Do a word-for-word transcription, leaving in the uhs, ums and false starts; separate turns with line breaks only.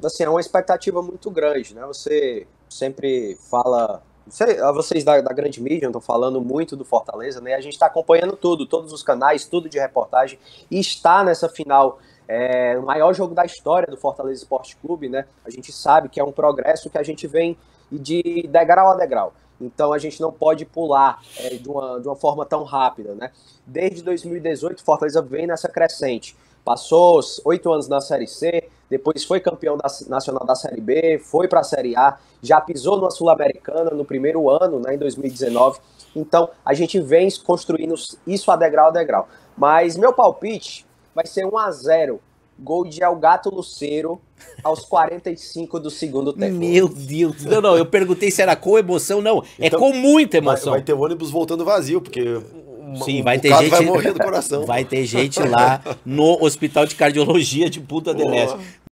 assim, é uma expectativa muito grande, né? Você sempre fala, você, vocês da, da grande mídia estão falando muito do Fortaleza, né? A gente está acompanhando tudo, todos os canais, tudo de reportagem, e está nessa final, é, o maior jogo da história do Fortaleza Esporte Clube, né? A gente sabe que é um progresso que a gente vem de degrau a degrau. Então a gente não pode pular é, de, uma, de uma forma tão rápida, né? Desde dois mil e dezoito, Fortaleza vem nessa crescente. Passou oito anos na Série C, depois foi campeão da, nacional da Série B, foi para a Série A, já pisou numa Sul-Americana no primeiro ano, né, em dois mil e dezenove. Então, a gente vem construindo isso a degrau a degrau. Mas meu palpite vai ser um a zero. Gol de El Gato Lucero aos quarenta e cinco do segundo tempo.
Meu Deus. Não, não, eu perguntei se era com emoção. Não, é
Então,
com muita emoção.
Vai, vai ter ônibus voltando vazio, porque
Sim,
um
vai ter
bocado
gente,
vai morrer do coração.
vai ter gente lá no Hospital de Cardiologia de Punta del Este.